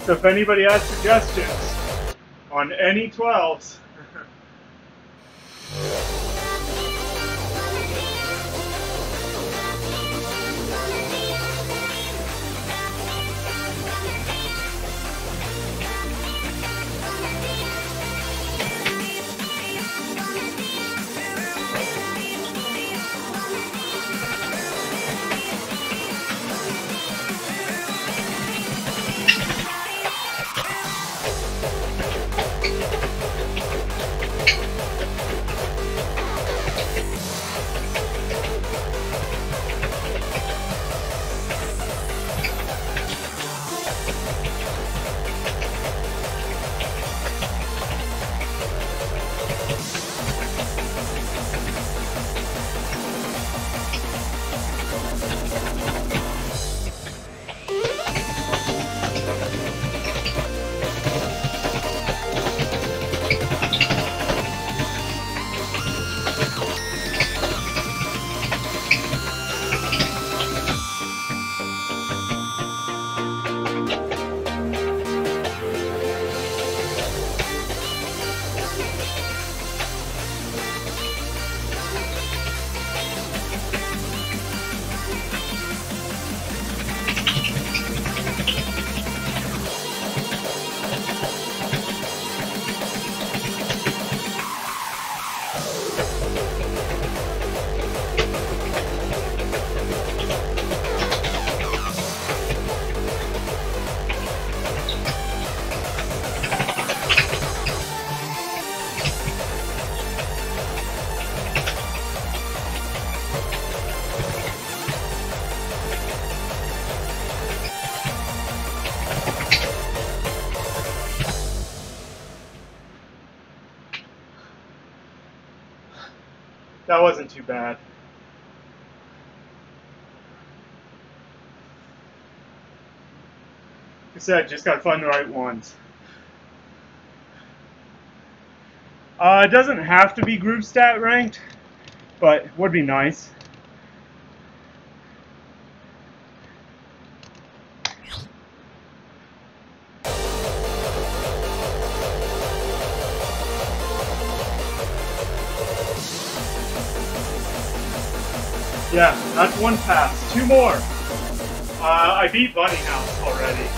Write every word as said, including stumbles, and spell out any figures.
So if anybody has suggestions on N E twelves, that wasn't too bad. Like I said, just gotta find the right ones. Uh, it doesn't have to be group stat ranked, but it would be nice. Yeah, that's one pass. Two more. Uh, I beat Bunny House already.